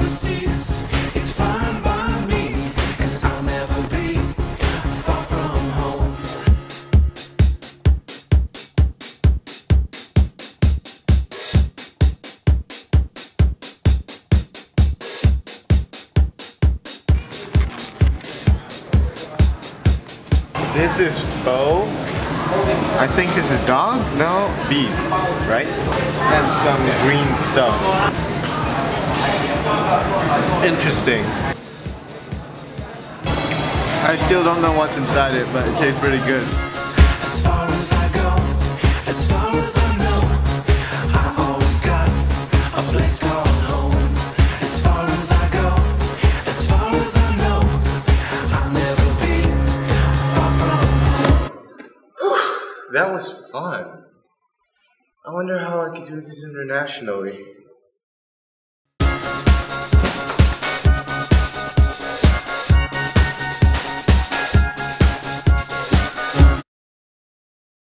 overseas, it's fine by me, 'cause I'll never be far from home. This is pho. I think this is dog? No, beef, right? And some green stuff. Interesting. I still don't know what's inside it, but it tastes pretty good. As far as I go, as far as I know, I always got a place called home. As far as I go, as far as I know, I'll never be far from home. That was fun. I wonder how I could do this internationally.